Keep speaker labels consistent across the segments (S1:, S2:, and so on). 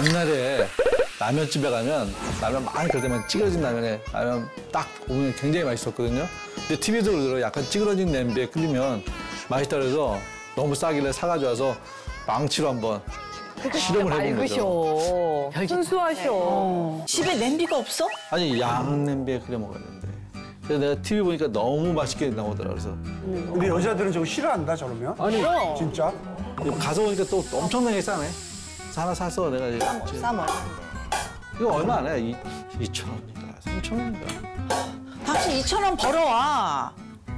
S1: 옛날에 라면집에 가면 라면 많이 그럴 때만 찌그러진 라면에 라면 딱 보면 굉장히 맛있었거든요. 근데 TV에서 그러더라고요. 약간 찌그러진 냄비에 끓이면 맛있다 그래서 너무 싸길래 사가지고 와서 망치로 한번 실험을 해본 거죠.
S2: 순수하셔.
S3: 집에 냄비가 없어?
S1: 아니 양 냄비에 끓여 먹어야 되는데. 그래서 내가 TV 보니까 너무 맛있게 나오더라. 그래서
S4: 근데 여자들은 저거 싫어한다 저러면?
S1: 아니
S4: 진짜?
S1: 가서 보니까 또 엄청나게 싸네. 그래서 하나 사서 내가 이제
S3: 싸 먹는데.
S1: 이거 얼마 안 해? 2,000원인가 3,000원인가.
S3: 당신 2,000원 벌어와.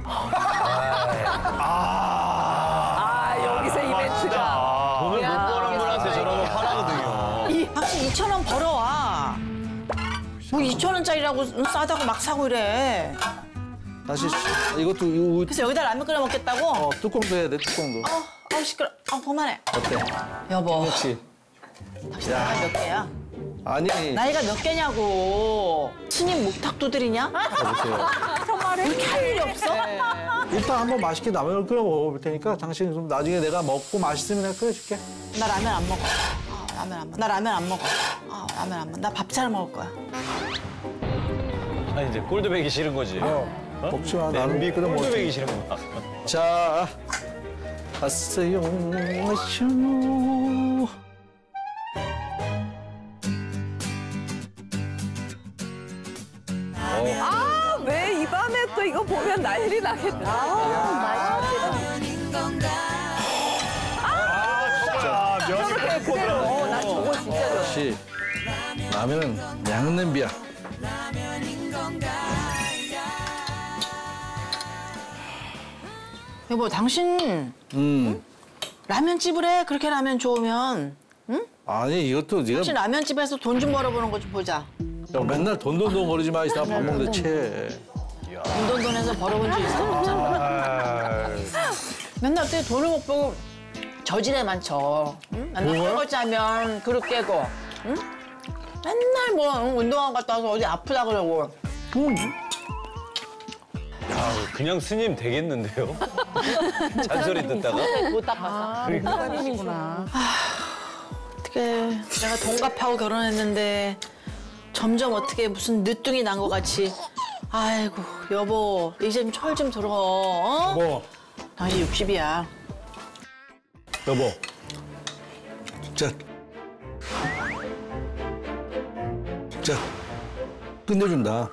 S2: 여기서 이벤트가.
S5: 돈을 못 버는 분한테 저런 거 팔아거든요.
S3: 당신 2,000원 벌어와. 뭐 2,000원짜리라고 싸다고 막 사고 이래.
S1: 다시 이것도 이거
S3: 그래서 여기다 라면 끓여 먹겠다고?
S1: 뚜껑도 해야 돼 뚜껑도.
S3: 시끄러. 그만해.
S1: 어때?
S3: 여보,
S1: 그렇지.
S3: 당신 나이가 몇 개야?
S1: 아니
S3: 나이가 몇 개냐고. 스님 목탁 두드리냐?
S1: 보세요.
S3: 이렇게 할 일이 없어?
S1: 일단 한번 맛있게 라면을 끓여 먹어볼 테니까 당신 좀 나중에 내가 먹고 맛있으면 내가 끓여줄게.
S3: 나 라면 안 먹어. 라면 안 먹어. 나 라면 안 먹어. 라면 안 먹어. 나 밥 잘 먹을 거야.
S5: 아니 이제 꼴도 배기 싫은 거지.
S1: 먹지 마. 나는
S5: 냄비
S1: 끓여
S5: 꼴도
S1: 먹지.
S5: 배기 싫은 거야.
S1: 자, 왔어요. 마셔.
S2: 왜 이 밤에 또 이거 보면 난리 나겠다.
S5: 진짜 면이
S2: 그래, 그대로. 나 저거 진짜 좋아.
S1: 역시 라면은 양 냄비야.
S3: 여보, 당신 라면집을 해. 그렇게 라면 좋으면. 응?
S1: 아니 이것도 네가
S3: 당신 라면집에서 돈 좀 벌어보는 거 좀 보자.
S1: 야, 맨날 돈돈돈 거리지 마. 이따 밥 먹는데 채.
S3: 돈돈돈해서 벌어본 적 있어? 없잖아. 맨날 어떻게 돈을 못 벌고 저질에만 쳐. 응? 맨날
S1: 뭐야?
S3: 설거지 하면 그릇 깨고. 응? 맨날 뭐 운동화 갔다 와서 어디 아프다 그러고.
S5: 그냥 스님 되겠는데요? 잔소리 듣다가.
S3: 못 닦아서. 어떻게 내가 동갑하고 결혼했는데 점점 어떻게 무슨 늦둥이 난 것 같이. 아이고 여보 이제 좀 철 좀 들어. 어?
S1: 여보,
S3: 당신 60이야.
S1: 여보. 자, 끝내준다.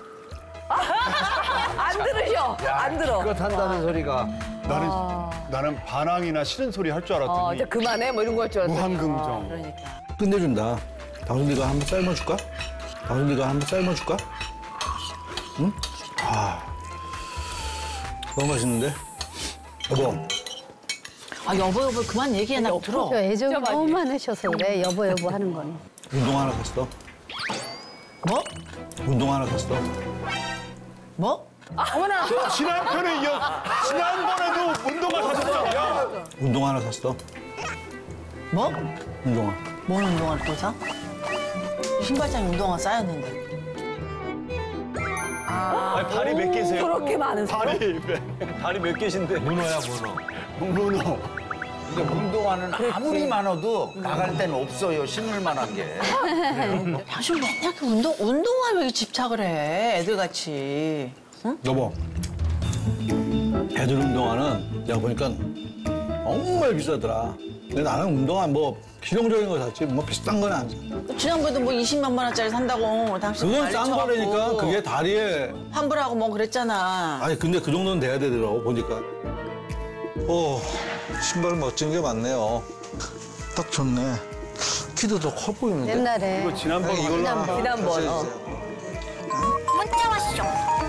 S2: 안 들으셔. 안 들어.
S6: 그거 탄다는 소리가
S4: 나는 반항이나 싫은 소리 할 줄 알았더니
S2: 이제 그만해. 뭐 이런 거 할 줄 알았어.
S4: 무한긍정.
S3: 그러니까.
S1: 끝내준다. 당신이가 한번 삶아줄까? 당신이가 한번 삶아줄까? 응? 너무 맛있는데? 여보,
S3: 여보 그만 얘기해. 나 들어.
S7: 애정이 너무 많으셔서 그래, 여보 하는 건.
S1: 운동 하나 샀어.
S3: 뭐?
S1: 운동 하나 샀어.
S3: 뭐?
S4: 저 지난번에 지난번에도 운동화 사셨잖아요.
S1: 운동 하나 샀어.
S3: 뭐?
S1: 운동화.
S3: 뭔 운동화를 또 사? 신발장에 운동화 쌓였는데.
S5: 아니 발이 몇 개세요?
S2: 그렇게 많은 사람.
S5: 발이 몇 개신데?
S6: 문어야 문어.
S4: 문어.
S6: 근데 운동화는 아무리 많아도 나갈 때는 없어요. 신을 만한 게.
S3: 당신 맨날 그 운동화에 왜 집착을 해? 애들같이. 응?
S1: 여보, 애들 운동화는 내가 보니까 정말 비싸더라. 근데 나는 운동화 뭐 실용적인 거 샀지 뭐 비싼 건 안 사.
S3: 지난번에도 뭐 20만 원짜리 산다고 당신
S1: 그건
S3: 난리
S1: 싼
S3: 쳐갖고
S1: 거라니까. 그게 다리에.
S3: 환불하고 뭐 그랬잖아.
S1: 아니 근데 그 정도는 돼야 되더라고 보니까. 신발 멋진 게 많네요. 딱 좋네. 키도 더 커 보이는데.
S7: 옛날에.
S4: 이거 지난번 이걸로
S2: 지난번.
S3: 문자 왔쇼.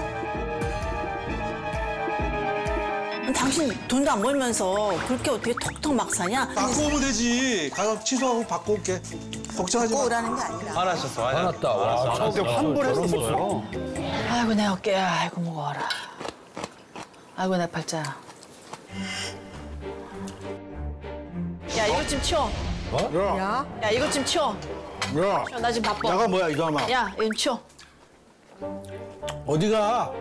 S3: 당신 돈도 안 벌면서 그렇게 어떻게 톡톡 막 사냐?
S1: 바꿔오면 되지. 가격 취소하고 바꿔올게. 걱정하지 마.
S3: 오라는 게 아니라.
S5: 화나셨어.
S6: 화났다. 와,
S4: 저한테 환불했었어요.
S3: 아이고 내 어깨야. 아이고 무거워라. 아이고 내 팔자야. 야 이것 좀 치워.
S2: 야.
S3: 야 이것 좀 치워.
S1: 야,
S3: 나 지금 바빠.
S1: 야가 뭐야 이 사람아.
S3: 야 이거 좀 치워.
S1: 어디가?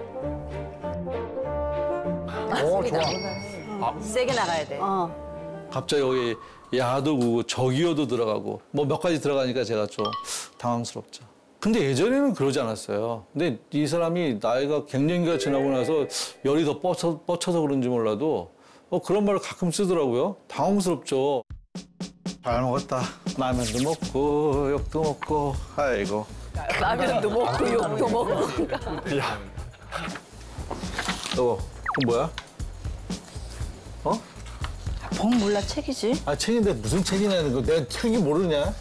S6: 좋아.
S2: 세게 나가야 돼.
S1: 갑자기 여기 야도 구고 저기요도 들어가고 뭐 몇 가지 들어가니까 제가 좀 당황스럽죠. 근데 예전에는 그러지 않았어요. 근데 이 사람이 나이가 갱년기가 지나고 나서 열이 더 뻗쳐서 그런지 몰라도 그런 말을 가끔 쓰더라고요. 당황스럽죠. 잘 먹었다. 라면도 먹고 욕도 먹고 아이고.
S2: 라면도 먹고 욕도 먹고.
S1: 여보, 그건 뭐야?
S3: 본 몰라 책이지.
S1: 아 책인데 무슨 책이냐는 거 내가 책이 모르냐?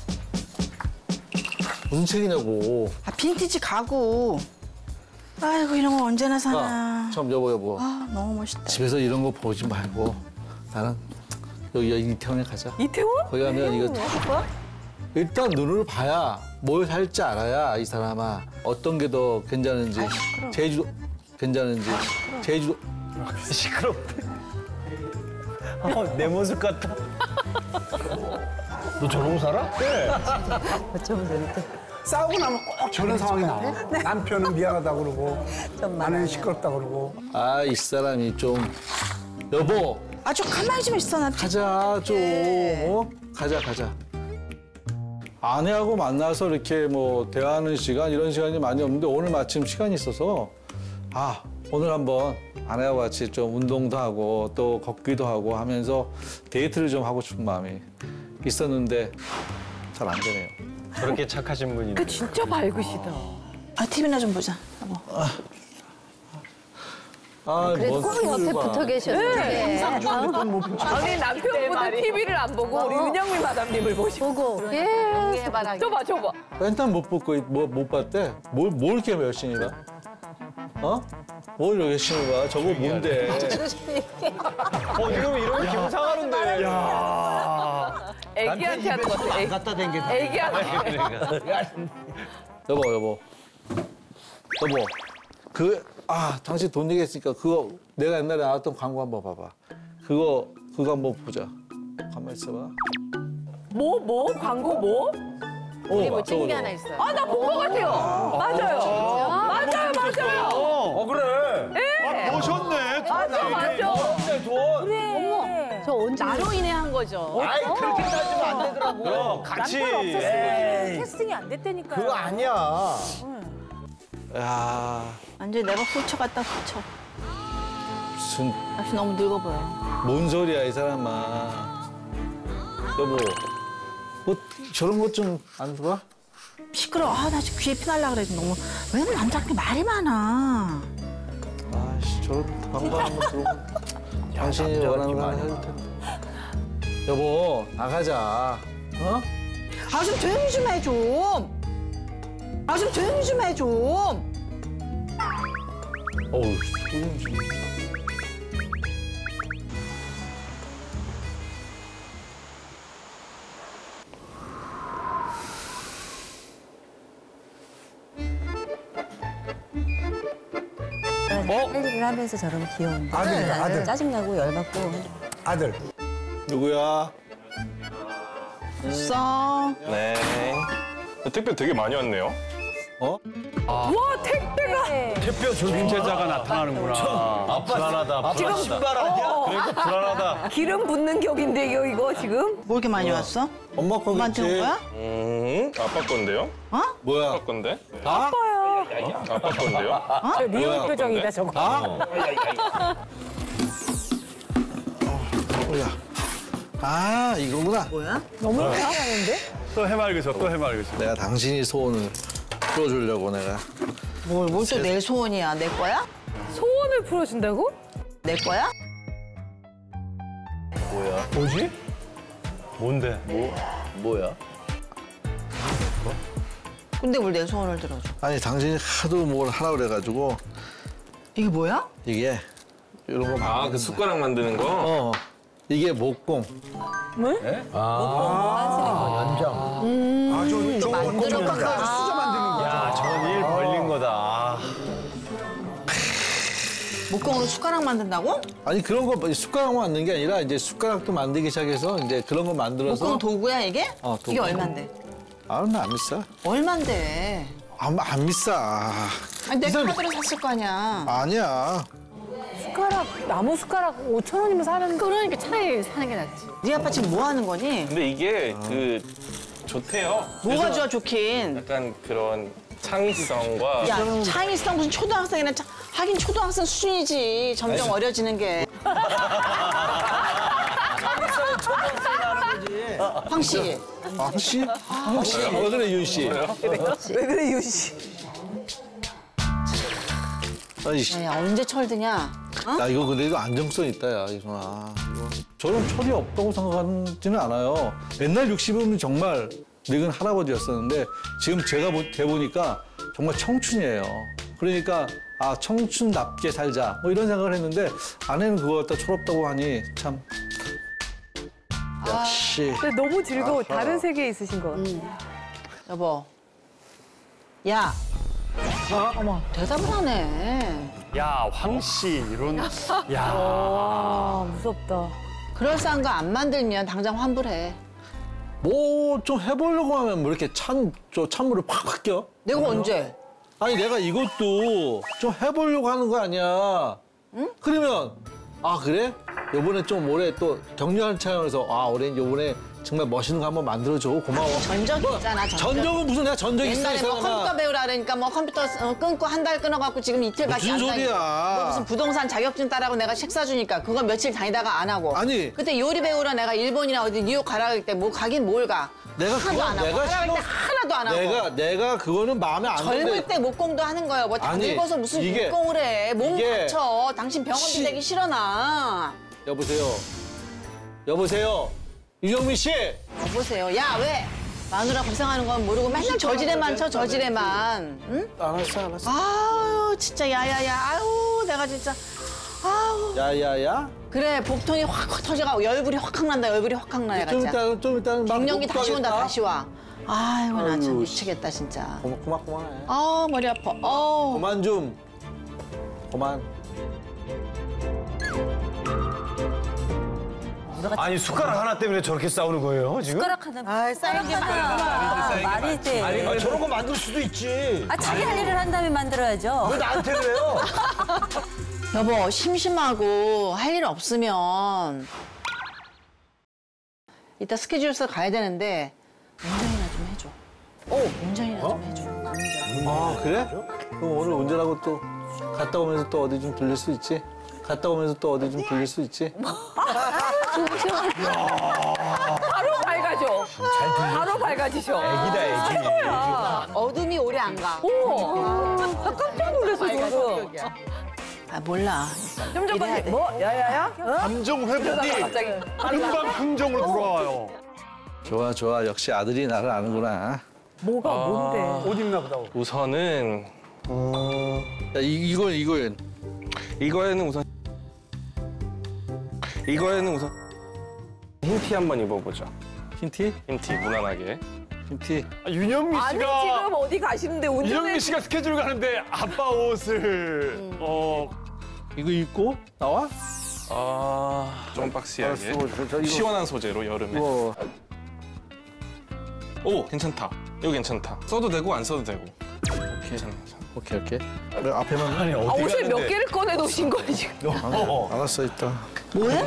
S1: 무슨 책이냐고.
S3: 아 빈티지 가구. 아이고 이런 거 언제나 사나.
S1: 참 여보.
S3: 아 너무 멋있다.
S1: 집에서 이런 거 보지 말고 나는 여기 이태원에 가자.
S2: 이태원?
S1: 거기 가면 이거 다 일단 눈으로 봐야 뭘 살지 알아야 이 사람아 어떤 게 더 괜찮은지 제주도 괜찮은지 제주도
S5: 시끄럽대. 내 모습 같아.
S4: 너 저러고 살아?
S8: 싸우고 나면 꼭 저런 상황이 나와. 남편은 미안하다고 그러고 아내는 시끄럽다고 그러고.
S1: 아 이 사람이 좀 여보
S3: 아 좀 가만히 좀 있어 나.
S1: 가자 좀 가자 아내하고 만나서 이렇게 뭐 대화하는 시간 이런 시간이 많이 없는데 오늘 마침 시간이 있어서 아 오늘 한번 아내하고 같이 좀 운동도 하고 또 걷기도 하고 하면서 데이트를 좀 하고 싶은 마음이 있었는데 잘 안 되네요.
S5: 저렇게 착하신 분인데.
S2: 그 진짜 밝으시다.
S3: 아 TV나 좀 보자. 여보.
S1: 아,
S7: 그래도 꼭 옆에 붙어 계셨는데.
S2: 아니 남편보다 TV를 안 보고 우리 은영미 마담님을 보시고.
S7: 보고 계속.
S2: 저봐.
S1: 맨날 못 보고 못 봤대. 뭘 이렇게 열심히 봐? 뭘 열심히 봐? 저거 뭔데?
S5: 지금 이러면 기분 상하는데.
S2: 애기한테 하는 것 같아.
S6: 갖다 댄 게.
S2: 애기한테.
S1: 여보. 당신 돈 내겠으니까 그거 내가 옛날에 나왔던 광고 한번 봐봐. 그거 한번 보자. 가만 있어봐.
S2: 뭐? 광고 뭐?
S1: 우리 뭐
S7: 찍은 게 하나 있어요.
S2: 아, 나 본 것 같아요. 맞아요.
S5: 그래.
S4: 보셨네.
S2: 맞아.
S7: 저 언제
S3: 나로 인해 한 거죠.
S6: 아이 그렇게 따지면 안 되더라고.
S5: 같이.
S2: 캐스팅이 안 됐다니까.
S6: 그거 아니야.
S1: 야
S3: 완전 내가 훌쳐갔다 훌쳐.
S1: 무슨
S3: 역시 너무 늙어 보여.
S1: 뭔 소리야 이 사람아. 여보, 뭐 저런 것 좀 안 좋아?
S3: 시끄러워. 아 나 지금 귀에 피 날라 그래. 너무 왜 남자 그렇게 말이 많아.
S1: 아씨 저런 광고 한번 들어보면 당신이 원하는 거 하나 해줄 텐데. 여보 나가자.
S3: 아 좀 조용히 좀 해 좀. 아 좀 조용히 좀 해 좀.
S1: 어우 소름 좀.
S9: 할 일을 하면서 저런 귀여운데
S8: 아들이다, 아들.
S9: 짜증나고 열받고
S8: 아들.
S1: 누구야?
S3: 없어.
S10: 네. 택배 되게 많이 왔네요.
S2: 와, 택배가.
S4: 대표 조빈제자가 나타나는구나.
S5: 불안하다.
S2: 지금
S5: 신발 아니야? 그러니까 불안하다.
S2: 기름 붓는 격인데요, 이거 지금?
S3: 뭐 이렇게 많이 왔어?
S1: 엄마
S3: 엄마한테 온
S1: 거겠지.
S3: 거야?
S10: 아빠 건데요?
S1: 뭐야?
S10: 아빠 건데?
S1: 다?
S10: 아빠 건데요?
S2: 저 리얼 표정이다, 저거.
S1: 다? 뭐야? 아 이거구나.
S3: 뭐야?
S2: 너무 이상한데?
S4: 또 해맑으셔.
S1: 내가 당신이 소원을 풀어주려고 내가.
S3: 뭘 또 내 소원이야? 내 거야?
S2: 소원을 풀어준다고?
S3: 내 거야?
S4: 뭐지? 뭔데?
S5: 뭐야?
S3: 근데 뭘 내 소원을 들어줘?
S1: 아니 당신이 하도 뭘 하라 그래가지고
S3: 이게 뭐야?
S1: 이게 이런 거.
S10: 아, 그 숟가락 만드는 거?
S1: 이게 목공.
S8: 아주 만들어 깎아서 수저 만드는 거죠.
S5: 야, 저건 일 벌린 거다.
S3: 목공으로 숟가락 만든다고?
S1: 아니 그런 거 숟가락 만드는 게 아니라 이제 숟가락도 만들기 시작해서 이제 그런 거 만들어서.
S3: 목공 도구야 이게?
S1: 도구.
S3: 이게 얼만데?
S1: 아, 나 안 비싸.
S3: 얼만데?
S1: 안 비싸.
S3: 아니 내 카드로 샀을 거 아니야.
S1: 아니야.
S2: 숟가락 나무 숟가락 5,000원이면 사는
S3: 그러니까 차라리 사는 게 낫지. 네 아빠 지금 뭐 하는 거니?
S10: 근데 이게 좋대요.
S3: 뭐가 좋아 좋긴.
S10: 약간 그런 창의성과
S3: 야, 창의성 무슨 초등학생이나 하긴 초등학생 수준이지. 점점 어려지는 게. 황 씨.
S1: 혹시? 왜 그래, 윤 씨?
S2: 왜 그래 윤 씨?
S1: 아이씨.
S3: 야, 언제 철드냐?
S1: 야, 이거 그래도 안정성 있다, 야, 이거나. 저는 철이 없다고 생각하지는 않아요. 옛날 60이면 정말 늙은 할아버지였었는데 지금 제가 돼보니까 정말 청춘이에요. 그러니까 아, 청춘답게 살자 뭐 이런 생각을 했는데 아내는 그거 갖다 철없다고 하니 참 역시.
S2: 근데 너무 즐거워. 다른 세계에 있으신 것 같아.
S3: 여보. 야. 어머, 대답을 하네.
S4: 야, 황 씨 이런. 야.
S2: 와 무섭다.
S3: 그럴싸한 거 안 만들면 당장 환불해.
S1: 뭐 좀 해보려고 하면 뭐 이렇게 찬물을 팍팍 껴?
S3: 내가 언제?
S1: 아니 내가 이것도 좀 해보려고 하는 거 아니야. 응? 그러면 아 그래? 요번에 좀 올해 또 격려하는 차원에서 아 올해 요번에 정말 멋있는 거 한번 만들어줘. 고마워.
S3: 전적이 있잖아, 전적.
S1: 전적은 무슨 내가 전적이 있어 이
S3: 옛날에 뭐 컴퓨터
S1: 사람아.
S3: 배우라 그러니까 뭐 컴퓨터 끊고 한 달 끊어갖고 지금 이틀밖에
S1: 무슨
S3: 안 다니고.
S1: 소리야.
S3: 뭐 무슨 부동산 자격증 따라고 내가 책 사주니까 그거 며칠 다니다가 안 하고.
S1: 아니.
S3: 그때 요리 배우러 내가 일본이나 어디 뉴욕 가라 그럴 때 뭐 가긴 뭘 가.
S1: 내가
S3: 하나도
S1: 그거
S3: 안 하고.
S1: 내가
S3: 하라 그럴 때 하나도 안 하고.
S1: 내가 그거는 마음에 안 드는데.
S3: 젊을 때 목공도 하는 거예요. 뭐 다
S1: 아니,
S3: 늙어서 무슨
S1: 이게-
S3: 목공을 해. 몸
S1: 이게-
S3: 다쳐. 당신 병원비 내기 싫어 나.
S1: 여보세요. 여보세요. 유정민 씨.
S3: 여보세요. 야 왜? 마누라 고생하는 건 모르고 맨날 저지레만 쳐 저지레만. 응?
S1: 알았어.
S3: 아유 진짜 야야야. 아유 내가 진짜. 아우.
S1: 야야야.
S3: 그래 복통이 확 터져가고 열불이 확 난다. 열불이 확 나. 내가 진짜.
S1: 좀 이따는 막
S3: 갱년기
S1: 못
S3: 다시 온다.
S1: 가겠다.
S3: 다시 와. 아이고 나 참
S1: 아유,
S3: 미치겠다 진짜.
S1: 그만해.
S3: 아 머리 아파. 어.
S1: 그만 좀. 그만.
S5: 아니 숟가락 하나 때문에 저렇게 싸우는 거예요 지금?
S7: 숟가락 하나.
S3: 아 쌓인 게 많아.
S7: 말이 돼.
S5: 아, 저런 거 만들 수도 있지.
S7: 아, 자기 할 일을 한 다음에 만들어야죠.
S5: 왜 나한테 그래요?
S3: 여보 심심하고 할 일 없으면 이따 스케줄 서 가야 되는데 운전이나 좀 해줘. 운전이나 좀 해줘. 운전.
S1: 아 그래? 그럼 오늘 운전하고 또 갔다 오면서 또 어디 좀 들릴 수 있지?
S2: 바로 밝아져. 바로 밝아지셔.
S5: 애기다 애기.
S2: 최고야.
S3: 어둠이 오래 안 가.
S2: 오. 나 깜짝 놀랐어 지금.
S3: 아 몰라.
S2: 좀
S3: 이래야
S2: 전까지
S3: 돼.
S2: 뭐 야야야? 어?
S4: 감정 회복이
S2: 갑자기.
S4: 금방 긍정으로 돌아와요.
S1: 좋아. 역시 아들이 나를 아는구나.
S2: 뭐가 뭔데?
S8: 옷 입나 보다.
S10: 우선은
S1: 야, 이거는
S10: 이거에는 우선 흰티 한번 입어보죠.
S1: 흰티?
S10: 흰티 무난하게.
S1: 흰티.
S4: 윤영미
S2: 아니
S4: 씨가
S2: 지금 어디 가시는데 운전해?
S4: 윤영미 씨가 스케줄 가는데 아빠 옷을
S1: 이거 입고 나와?
S10: 좀 박시하게.
S1: 알았어, 저 이거-
S10: 시원한 소재로 여름에.
S1: 뭐
S10: 오 괜찮다. 이거 괜찮다. 써도 되고 안 써도 되고. 괜찮아.
S1: 오케이. 그래, 앞에만.
S5: 아니
S2: 아,
S5: 어디
S2: 옷을 몇
S5: 가는데?
S2: 개를 꺼내 놓으신 거예요 지금?
S1: 알았어 이따.
S3: 뭐해?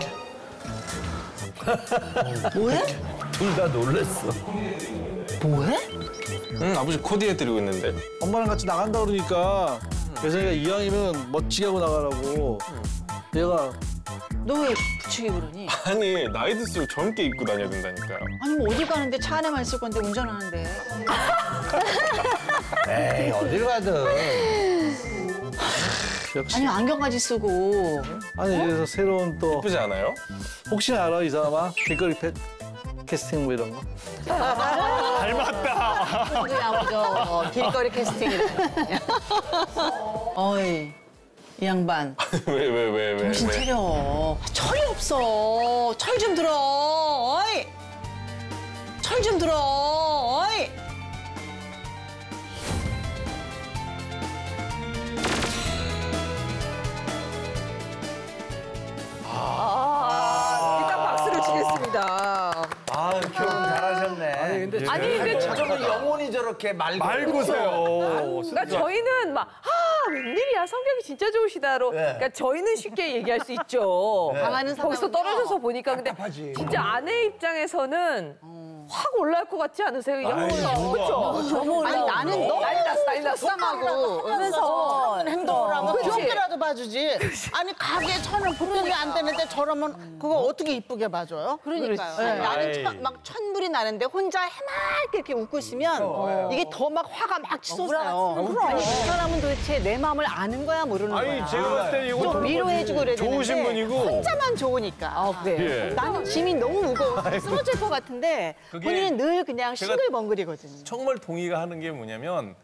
S3: 뭐해?
S5: 둘 다 놀랬어.
S3: 뭐해?
S10: 응 아버지 코디 해드리고 있는데.
S1: 엄마랑 같이 나간다 그러니까 예선이가 이왕이면 멋지게 하고 나가라고. 얘가
S3: 너 왜 부추기 그러니?
S10: 아니 나이 들수록 젊게 입고 다녀야 된다니까요.
S3: 아니 뭐 어디 가는데 차 안에만 있을 건데 운전하는데.
S6: 에이, 어딜 가든.
S1: 역시.
S3: 아니 안경까지 쓰고.
S1: 아니 그래서 새로운 또
S10: 예쁘지 않아요?
S1: 혹시 알아 이 사람아? 길거리 캐스팅 뭐 이런 거?
S4: 닮았다.
S3: 그냥 길거리 캐스팅이래. 어이 이 양반
S10: 왜?
S3: 정신 차려. 철이 없어. 철 좀 들어. 어이 철 좀 들어. 어이.
S2: 일단 박수를 치겠습니다.
S6: 아, 결혼 잘하셨네.
S2: 아니 근데
S6: 저는 영혼이 저렇게 맑고.
S4: 말고세요.
S2: 그러니까 저희는 막 웬일이야. 성격이 진짜 좋으시다로. 그러니까 저희는 쉽게 얘기할 수 있죠.
S3: 강하는
S2: 거기서 떨어져서 보니까. 근데 진짜 아내 입장에서는 확 올라올 것 같지 않으세요? 이 영혼이. 그렇죠?
S3: 너무 아니 나는 너무
S2: 난리 났어.
S3: 속상하고 하면서 행동을 하면
S2: 그치?
S3: 귀엽게라도 봐주지. 아니 가게 천을 부르는 게 안 되는데 저러면 그거 어떻게 이쁘게 봐줘요? 그러니까요. 나는 막 천불이 나는데 혼자 해맑게 이렇게 웃고 있으면 이게 더 막 화가 막 치솟아요. 아니 그 사람은 도대체 내 마음을 아는 거야 모르는 거야.
S5: 아니 제가 봤을 때 이거
S3: 좀 위로해주고 그래야
S5: 좋으신
S3: 되는데
S5: 분이고.
S3: 혼자만 좋으니까.
S2: 그래.
S5: 예.
S3: 나는 짐이 너무 무거워 쓰러질 것 같은데
S10: 그게
S3: 본인은 늘 그냥 싱글벙글이거든요.
S10: 정말 동의가 하는 게 뭐냐면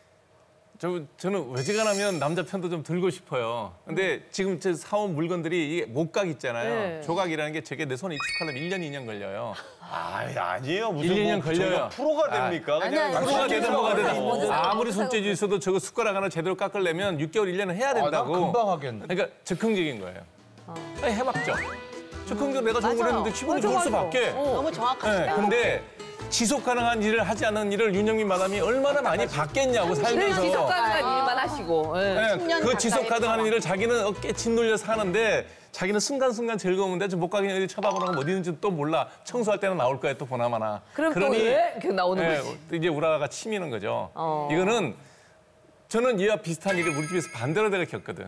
S10: 저는 외지간하면 남자 편도 좀 들고 싶어요. 근데 지금 제 사온 물건들이 이게 목각 있잖아요.
S2: 네.
S10: 조각이라는 게 저게 내 손에 익숙하려면 1년, 2년 걸려요.
S5: 아니에요. 무슨
S10: 1, 2년
S5: 뭐
S10: 걸려요.
S5: 저희가 프로가 됩니까? 그냥
S10: 프로가 되든 뭐가 되든
S7: 뭐든
S10: 아무리 손재주 있어도 저거 숟가락 하나 제대로 깎으려면 6개월, 1년은 해야 된다고.
S5: 난 금방 하겠네.
S10: 그러니까 즉흥적인 거예요. 아니, 해봤죠. 즉흥적으로 내가 좋은 걸 했는데 기분이 좋을 수밖에.
S3: 너무 정확하시다.
S10: 네, 근데 지속 가능한 일을 하지 않은 일을 윤영민 마담이 얼마나 많이 받겠냐고
S2: 늘
S10: 살면서.
S2: 지속 가능한 일만 하시고. 예.
S10: 네,
S3: 10년
S10: 그 지속
S3: 가까이
S10: 가능한 일을 자기는 어깨 짓눌려 사는데 자기는 순간순간 즐거운데 저 못 가긴 어디 쳐다보는 건 어디 있는지 또 몰라. 청소할 때는 나올 거야 또 보나마나.
S2: 그럼 또 왜 이렇게 나오는
S10: 네,
S2: 거지?
S10: 이제 우라가 치미는 거죠. 이거는 저는 얘와 비슷한 일을 우리 집에서 반대로 내가 겪거든.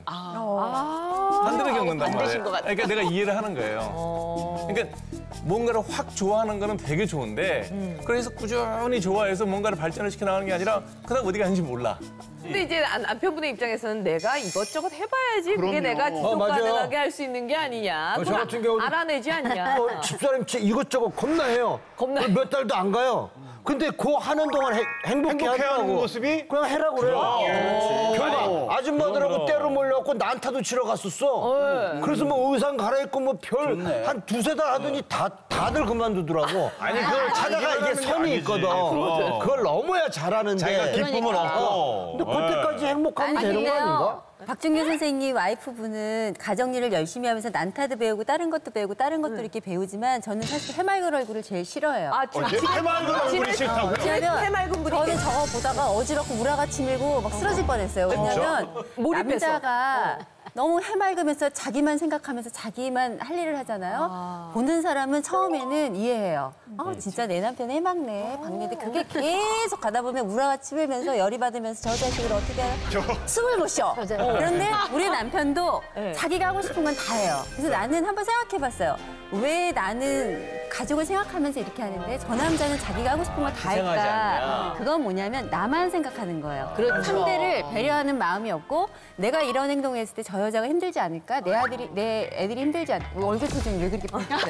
S10: 반대로 겪는단 말이에요. 그러니까 내가 이해를 하는 거예요. 그러니까 뭔가를 확 좋아하는 거는 되게 좋은데 그래서 꾸준히 좋아해서 뭔가를 발전을 시켜 나가는 게 아니라 그다음 어디 가는지 몰라.
S2: 근데 이제 남편분의 입장에서는 내가 이것저것 해봐야지 그게
S4: 그럼요.
S2: 내가 지속
S5: 맞아요.
S2: 가능하게 할 수 있는 게 아니냐.
S5: 저
S2: 그건
S5: 같은 경우는
S2: 알아내지 않냐.
S5: 집사람 이것저것 겁나 해요.
S2: 겁나 해.
S5: 몇 달도 안 가요. 근데 그 하는 동안 행복해
S4: 행복해하는
S5: 하더라고.
S4: 모습이?
S5: 그냥 해라 그래요. 결과 아줌마들하고 때로 몰려갖고 난타도 치러 갔었어. 그래서 뭐 의상 갈아입고 뭐 별 한 두세 달 하더니 다들 그만두더라고. 아니 그걸 찾아가 이게 선이 있거든. 그걸 넘어야 잘하는데.
S10: 자기가 기쁨을 얻고.
S5: 근데 그때까지 행복하면 되는 거 아닌가?
S9: 박준규 선생님 와이프분은 가정일을 열심히 하면서 난타도 배우고 다른 것도 배우고 다른 것도 이렇게 배우지만 저는 사실 해맑은 얼굴을 제일 싫어해요.
S2: 아,
S4: 해맑은 얼굴이 싫다고?
S9: 왜냐면
S2: 해맑은 분이
S9: 저는 저거 보다가 어지럽고 우라가 치밀고 막 쓰러질 뻔했어요. 왜냐면
S2: 몰입해서.
S9: 남자가 너무 해맑으면서 자기만 생각하면서 자기만 할 일을 하잖아요. 보는 사람은 처음에는 이해해요. 진짜 내 남편 해맑네, 박내데 그게 계속 가다 보면 우라가 치밀면서 열이 받으면서 저 자식을 어떻게 하나 숨을 못 쉬어. 그런데 우리 남편도 자기가 하고 싶은 건 다 해요. 그래서 나는 한번 생각해봤어요. 왜 나는 가족을 생각하면서 이렇게 하는데 저 남자는 자기가 하고 싶은 걸 다 할까? 그건 뭐냐면 나만 생각하는 거예요. 상대를 배려하는 마음이 없고 내가 이런 행동을 했을 때 저 여자가 힘들지 않을까? 내 애들이 힘들지 않을까? 얼굴 표정이 왜 그렇게 바뀌었어요?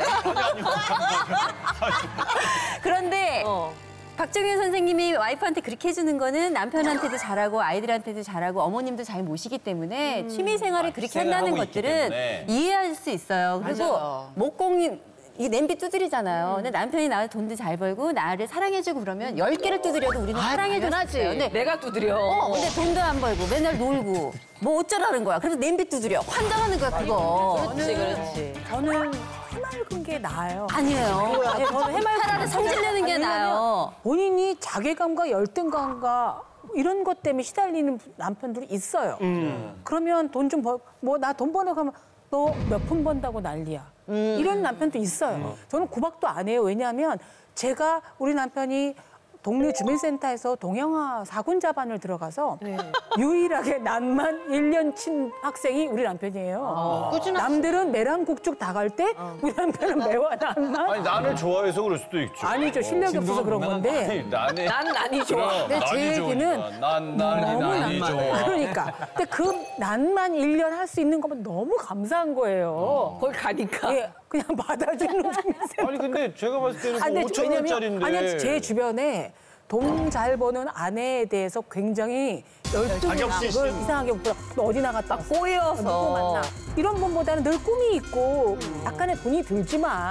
S9: 그런데 박정현 선생님이 와이프한테 그렇게 해주는 거는 남편한테도 잘하고 아이들한테도 잘하고 어머님도 잘 모시기 때문에 취미 생활을 그렇게 한다는 것들은 이해할 수 있어요. 그리고 목공이 이 냄비 두드리잖아요. 근데 남편이 나한테 돈도 잘 벌고 나를 사랑해주고 그러면 10개를 두드려도 우리는 사랑해줘야지. 근데
S2: 내가 두드려.
S9: 근데 돈도 안 벌고 맨날 놀고 뭐 어쩌라는 거야. 그래서 냄비 두드려. 환장하는 거야 그거.
S2: 그렇지.
S11: 저는 해맑은 게 나아요.
S9: 아니에요.
S11: 저는 해맑은
S9: 차라리 성질내는 게 나아요.
S11: 본인이 자괴감과 열등감과 이런 것 때문에 시달리는 남편들이 있어요. 그러면 돈 좀 벌, 뭐 나 돈 버는 가면 너 몇 푼 번다고 난리야. 이런 남편도 있어요. 저는 구박도 안 해요. 왜냐하면 제가 우리 남편이 동네 주민센터에서 동영아 사군자반을 들어가서 유일하게 난만 1년 친 학생이 우리 남편이에요. 남들은 매랑 국죽 다 갈 때 우리 남편은 매와 난만.
S5: 아니 나를 좋아해서 그럴 수도 있죠.
S11: 아니죠. 실력이 없어서 그런 건데.
S5: 나는
S2: 난이 좋아.
S11: 근데 제 얘기는
S5: 난이 좋아.
S11: 그러니까. 근데 그 난만 1년 할 수 있는 거면 너무 감사한 거예요.
S2: 거기 가니까.
S11: 예, 그냥 받아주는 주민센터.
S5: 아니 근데 제가 봤을 때는
S11: 근데
S5: 5천 원짜리인데.
S11: 아니 제 주변에 돈 잘 버는 아내에 대해서 굉장히 열등이나 그걸 이상하게 보고 너 어디 나갔다
S2: 꼬여서.
S11: 누구 만나 이런 분보다는 늘 꿈이 있고 약간의 돈이 들지만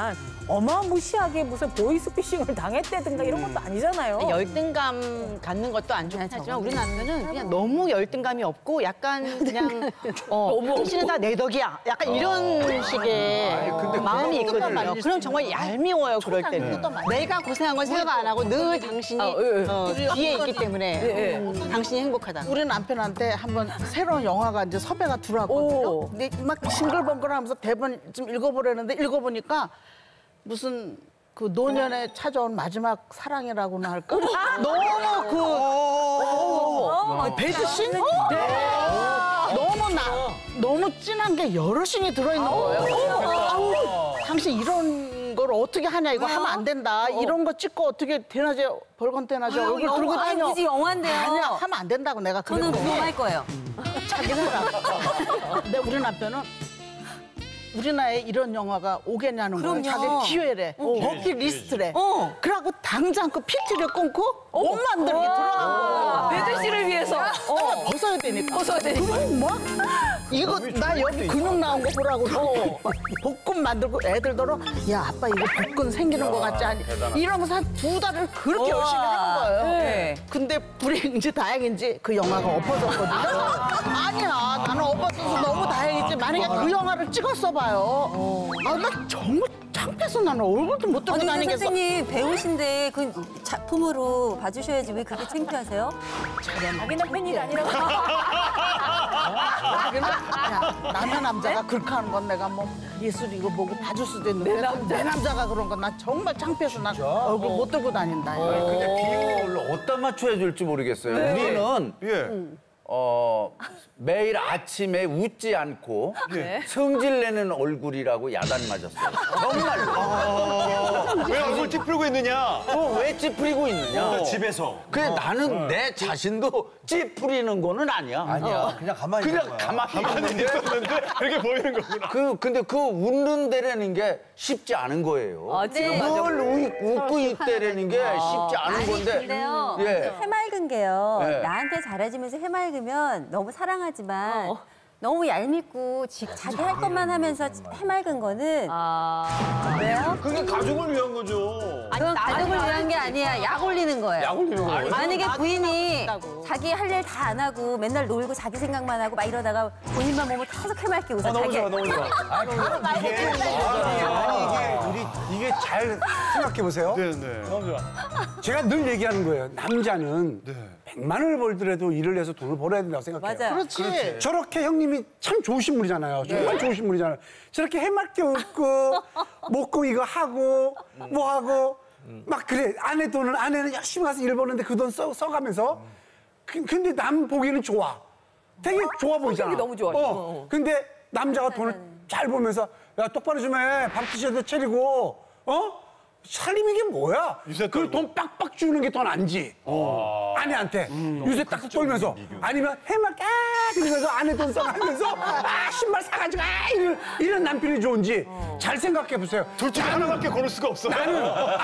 S11: 어마무시하게 무슨 보이스피싱을 당했다든가 이런 것도 아니잖아요.
S3: 열등감 갖는 것도 안 좋긴 하지만 우리 남편은 그냥 너무 열등감이 없고 약간 그냥 당신은 다 내 덕이야. 약간 이런 식의 마음이 있거든요. 그럼 정말 얄미워요, 그럴 때는. 내가 고생한 건 생각 안 하고 늘 당신이 뒤에 있기 때문에 당신이 행복하다.
S12: 우리 남편한테 한번 새로운 영화가 이제 섭외가 들어왔거든요. 근데 막 싱글벙글하면서 대본 좀 읽어보려는데 읽어보니까 무슨 그 노년에 찾아온 마지막 사랑이라고나 할까? 너무 배드신? 너무 진한 게 여러 씬이 들어있는 거예요. 당신 이런 걸 어떻게 하냐, 이거 하면 안 된다. 이런 거 찍고 어떻게 대낮에 벌건대낮에 얼굴 들고 다녀.
S9: 굳이 영화인데요.
S12: 아니야, 하면 안 된다고 내가
S9: 저는
S12: 그랬고.
S9: 그거 할 거예요.
S12: 자기는 근데 우리 남편은 우리 나라에 이런 영화가 오겠냐는 거예요. 자기 기회래. 버킷리스트래. 그러고 당장 그 PT를 끊고 옷 만들기 들어간 거예요.
S2: 배드 씨를 위해서.
S12: 벗어야 되니까.
S2: 그럼
S12: 뭐? 이거 나 여기 근육 나온 거 보라고. 복근 만들고 애들더러 야 아빠 이거 복근 생기는 거 같지 않니? 이러면서 한 2달을 그렇게 열심히 한 거예요.
S2: 네.
S12: 근데 불행인지 다행인지 그 영화가 엎어졌거든요. 아니야 나는 엎어져서 너무 다행이지. 만약에 그 영화를 찍었어 봐요. 아 나 정말 창피해서 나는 얼굴도 못 들고
S9: 아니 근데
S12: 다니겠어.
S9: 선생님 배우신데 그 작품으로 봐주셔야지 왜 그렇게 창피하세요?
S11: 자기는 팬이 아니라고.
S12: 남의 남자가 그렇게 하는 건 내가 뭐 예술이고 뭐고 봐줄 수도 있는데 내 남자가 그런 건 나 정말 창피해서 난 얼굴 못 들고 다닌다.
S6: 근데 비율을 어디다 맞춰야 될지 모르겠어요. 우리는 매일 아침에 웃지 않고 성질 내는 얼굴이라고 야단 맞았어요. 정말로.
S4: 왜 얼굴 찌푸리고 있느냐?
S6: 왜 찌푸리고 있느냐?
S4: 집에서.
S6: 그래 나는 내 자신도 찌푸리는 거는 아니야.
S5: 그냥 가만히
S6: 그냥 가만히
S4: 있었는데 그렇게 보이는 거구나.
S6: 근데 그 웃는 데라는 게 쉽지 않은 거예요.
S2: 지금
S6: 늘 웃고 있대라는 게 쉽지 않은 건데.
S9: 근데요.
S6: 예.
S9: 해맑은 게요.
S6: 예.
S9: 나한테 잘해주면서 해맑으면 너무 사랑하지만 너무 얄밉고 자기 할 것만 하면서 해맑은 거는 왜요?
S4: 그게 가족을 위한 거죠.
S9: 그건 가족을 위한 게 아니야. 약 올리는 거예요.
S10: 약 올리는 거예요.
S9: 만약에 부인이 자기 할 일 다 안 하고 맨날 놀고 자기 생각만 하고 막 이러다가 본인만 보면 계속 해맑게 웃어.
S10: 너무 좋아, 너무 좋아.
S8: 이게 잘 생각해 보세요.
S4: 네네.
S10: 너무 좋아.
S8: 제가 늘 얘기하는 거예요. 남자는 100만 원을 벌더라도 일을 해서 돈을 벌어야 된다고 생각해요.
S9: 맞아.
S12: 그렇지.
S8: 저렇게 형님이 참 좋으신 분이잖아요. 정말 좋으신 분이잖아요. 저렇게 해맑게 웃고 먹고 이거 하고 뭐 하고 막 그래. 아내는 열심히 가서 일 버는데 그 돈 써가면서 근데 남 보기에는 좋아. 되게 좋아 보이잖아.
S2: 성격이 너무 좋아.
S8: 근데 남자가 돈을 잘 벌면서 야 똑바로 좀 해. 밥 드셔도 차리고 살림 이게 뭐야? 그 돈 빡빡 주는 게 더 난지. 아내한테 요새 딱 떨면서 아니면 해맑게 그러면서 아내 돈 써가면서 신발 사가지고 이런 남편이 좋은지 잘 생각해 보세요.
S4: 둘 중에 하나밖에 고를 수가 없어요.
S8: 나는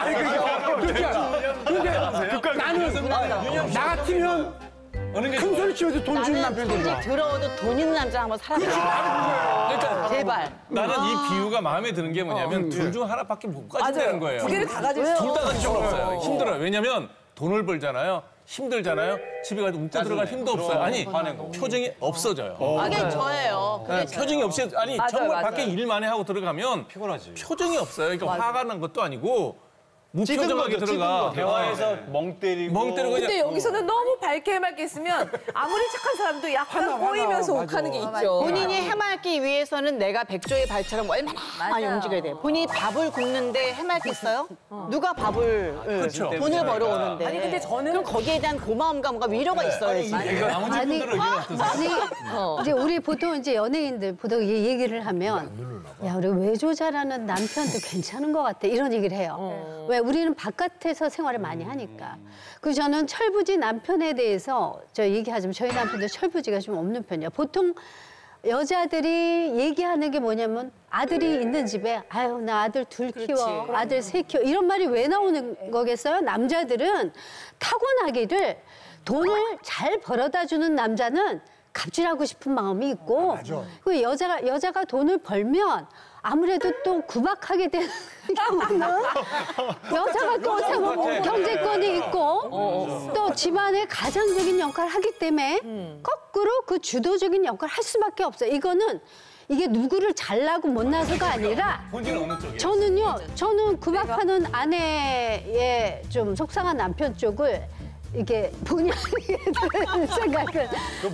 S8: 근데 나는 나 같으면 큰 소리 치면서 돈 주는 남편이
S3: 솔직히
S8: 좋아.
S3: 들어오도 돈 있는 남자 한번 살아보자.
S10: 그러니까
S3: 제발.
S10: 나는 이 비유가 마음에 드는 게 뭐냐면 둘 중 하나밖에 못 가진다는 거예요.
S2: 두 개를 다 가질 수
S10: 둘 다 가질 수가 없어요. 힘들어요. 왜냐면 돈을 벌잖아요. 힘들잖아요. 집에 가서 웃고 들어갈 힘도 없어요. 아니, 표정이 없어져요.
S3: 그게 저예요.
S10: 네, 표정이 없이 아니
S2: 맞아요,
S10: 정말
S2: 맞아요.
S10: 밖에 일 많이 하고 들어가면
S4: 피곤하지.
S10: 표정이 없어요. 그러니까 화가 난 것도 아니고 무표정하게 들어가.
S4: 대화에서 멍 때리고.
S2: 근데 여기서는 너무 밝게 해맑게 있으면 아무리 착한 사람도 약간 꼬이면서 욱하는 게 있죠.
S3: 본인이 해맑기 위해서는 내가 백조의 발처럼 얼마나 많이 움직여야 돼. 본인이 밥을 굽는데 해맑겠어요? 누가 밥을
S10: 그렇죠.
S3: 돈을 벌어오는데.
S11: 아니, 근데 저는
S3: 그럼 거기에 대한 고마움과 뭔가 위로가 있어야지.
S10: 나머지 분들은 의견 어떠세요?
S13: 아니, 이제 우리 보통 이제 연예인들 보통 얘기를 하면 야, 우리 외조자라는 남편도 괜찮은 것 같아. 이런 얘기를 해요. 왜 우리는 바깥에서 생활을 많이 하니까. 그리고 저는 철부지 남편에 대해서 저 얘기하자면 저희 남편도 철부지가 좀 없는 편이에요. 보통 여자들이 얘기하는 게 뭐냐면 아들이 있는 집에 아유 나 아들 둘 키워 아들 셋 키워 이런 말이 왜 나오는 거겠어요? 남자들은 타고나기를 돈을 잘 벌어다 주는 남자는 갑질하고 싶은 마음이 있고 그 여자가 돈을 벌면 아무래도 또 구박하게 되는 경우는 여자가 또 경제권이 있고 또 집안의 가장적인 역할을 하기 때문에 거꾸로 그 주도적인 역할을 할 수밖에 없어요. 이게 누구를 잘나고 못나서가 아니라
S10: 본인은 어느 쪽이에요?
S13: 저는 구박하는 아내의 좀 속상한 남편 쪽을 이게 본의 아니게 드는 생각은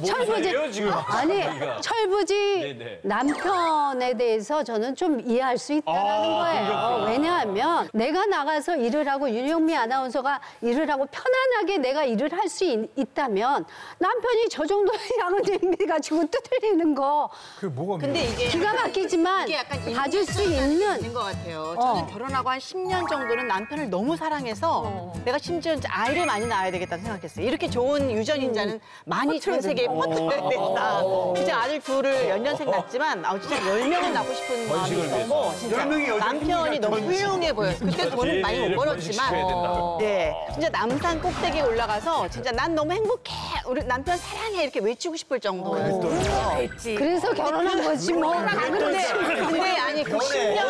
S13: 철부지 남편에 대해서 저는 좀 이해할 수 있다는 거예요. 왜냐하면 내가 나가서 일을 하고 윤영미 아나운서가 일을 하고 편안하게 내가 일을 할 수 있다면 남편이 저 정도 양은 냄비 가지고 두들리는 거
S3: 근데 이게
S13: 기가 막히지만
S3: 이게 약간
S13: 봐줄 수 있는
S3: 것 같아요. 저는 결혼하고 한 10년 정도는 남편을 너무 사랑해서 내가 심지어 아이를 많이 낳아야 되겠다는 생각했어요. 이렇게 좋은 유전인자는 많이 전 세계에 퍼뜨려야 된다. 진짜 아들 둘을 연년생 낳았지만 진짜 10명을 낳고 싶은 마음이 있었고 진짜 남편이 너무 훌륭해 보여요. 그때 돈은 많이 못 벌었지만 진짜 남산 꼭대기에 올라가서 진짜 난 너무 행복해. 우리 남편 사랑해 이렇게 외치고 싶을 정도예요.
S13: 그래서 결혼한 거지 뭐.
S3: 근데 아니 그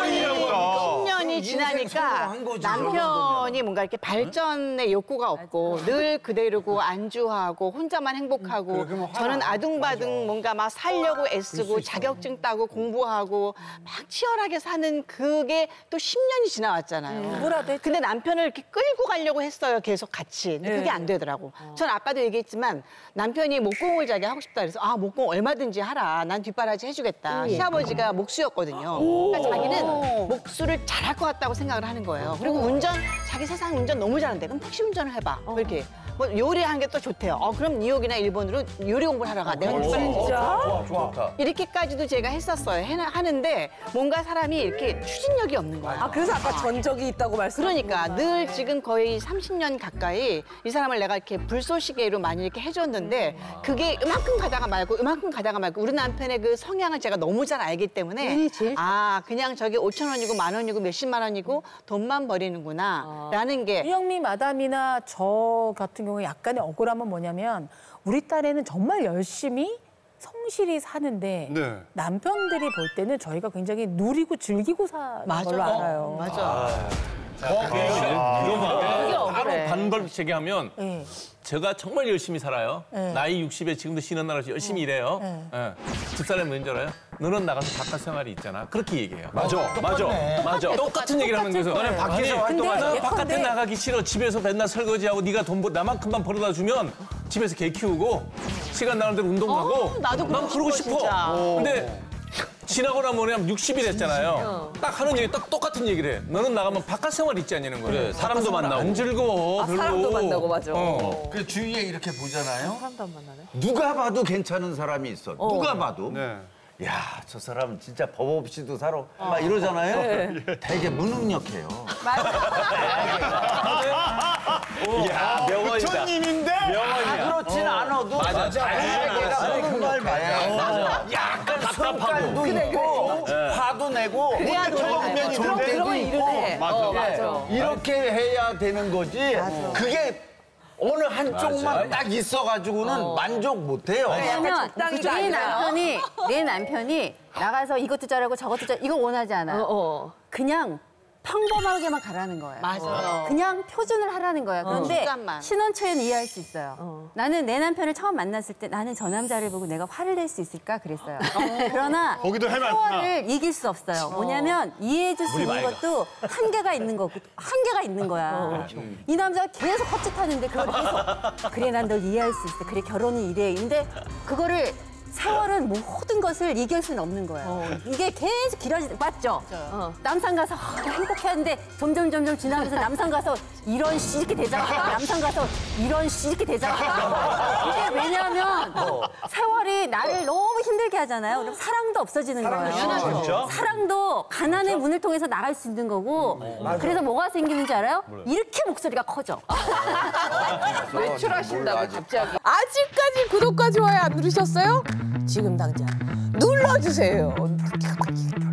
S3: 10년이 지나니까 남편이 뭔가 이렇게 발전의 욕구가 없고 늘 그대로고 안주하고 혼자만 행복하고 저는 아둥바둥 뭔가 막 살려고 애쓰고 자격증 따고 공부하고 막 치열하게 사는 그게 또 10년이 지나왔잖아요. 근데 남편을 이렇게 끌고 가려고 했어요. 계속 같이. 근데 그게 안 되더라고. 전 아빠도 얘기했지만 남편이 목공을 자기 하고 싶다 그래서 목공 얼마든지 하라. 난 뒷바라지 해주겠다. 시아버지가 목수였거든요. 그러니까 자기는 목수를 잘할 것 같다고 생각을 하는 거예요. 그리고 자기 세상 운전 너무 잘하는데 그럼 택시 운전을 해봐. 뭐 이렇게. 뭐 요리하는 게 또 좋대요. 그럼 뉴욕이나 일본으로 요리 공부를 하러 가. 내가 뒷바라지
S10: 좋다.
S3: 이렇게까지도 제가 했었어요. 하는데 뭔가 사람이 이렇게 추진력이 없는 거야.
S2: 그래서 아까 전적이 있다고
S3: 그러니까 늘 지금 거의 30년 가까이 이 사람을 내가 이렇게 불쏘시개로 많이 이렇게 해줬는데 그게 이만큼 가다가 말고 우리 남편의 그 성향을 제가 너무 잘 알기 때문에 그냥 저게 5,000원이고 10,000원이고 몇십만 원이고 돈만 버리는구나 라는 게
S11: 윤영미 마담이나 저 같은 경우에 약간의 억울함은 뭐냐면 우리 딸애는 정말 열심히 성실히 사는데 남편들이 볼 때는 저희가 굉장히 누리고 즐기고 사는 걸로 알아요.
S10: 바로 반벌 제기하면 제가 정말 열심히 살아요. 나이 60에 지금도 쉬는 날에서 열심히 일해요. 집사람이 뭔지 알아요? 너는 나가서 바깥 생활이 있잖아. 그렇게 얘기해요. 맞아. 똑같은 얘기를 하는 거예요. 너네 밖에서 활동하나? 바깥에 나가기 싫어. 집에서 맨날 설거지하고 네가 돈 나만큼만 벌어다 주면 집에서 개 키우고 시간 나는 대로 운동 가고
S3: 나도
S10: 그러고 싶어.
S3: 진짜.
S10: 근데 지나고 나면 60일 했잖아요. 딱 하는 얘기 딱 똑같은 얘기를 해. 너는 나가면 바깥 생활 있지 않냐는 거예요.
S6: 그래, 사람도 만나고.
S10: 안 즐거워. 별로.
S2: 사람도 만나고 맞아.
S6: 그 주위에 이렇게 보잖아요.
S2: 사람도 안 만나네.
S6: 누가 봐도 괜찮은 사람이 있어. 누가 봐도. 야, 저 사람은 진짜 법 없이도 살아. 막 이러잖아요. 되게 무능력해요.
S10: 야, 명언이다.
S6: 부처님인데 그렇진 않아도 아니 그 말 맞아. 약간 성깔도 있고 화도 내고 정면이 들 때도 있고
S2: 맞아.
S6: 이렇게 해야 되는 거지. 그게 어느 한쪽만 딱 있어가지고는 만족 못해요.
S9: 왜냐면 내 남편이 나가서 이것도 잘하고 저것도 잘하고 이거 원하지 않아. 그냥 평범하게만 가라는 거예요.
S3: 맞아요.
S9: 그냥 표준을 하라는 거예요. 그런데 신혼 초에는 이해할 수 있어요. 나는 내 남편을 처음 만났을 때 나는 저 남자를 보고 내가 화를 낼 수 있을까 그랬어요. 그러나 세월을 이길 수 없어요. 뭐냐면 이해해 줄 수 있는 것도 한계가 있는 거야. 이 남자가 계속 헛짓하는데 그걸 계속 그래 난 널 이해할 수 있어. 그래 결혼은 이래. 근데 그거를 세월은 모든 것을 이길 수는 없는 거예요. 이게 계속 길어지는 맞죠? 남산 가서 행복해하는데 점점 지나면서 남산 가서 이런 씨 이렇게 되잖아. 남산 가서 이런 씨 이렇게 되잖아. 이게 왜냐하면 세월이 나를 너무 힘들게 하잖아요. 그럼 사랑도 없어지는 거예요.
S10: 진짜?
S9: 사랑도 가난의 문을 통해서 나갈 수 있는 거고 그래서 뭐가 생기는지 알아요? 이렇게 목소리가 커져.
S2: 외출하신다고 갑자기. 아직까지 구독과 좋아요 안 누르셨어요? 지금 당장 눌러주세요.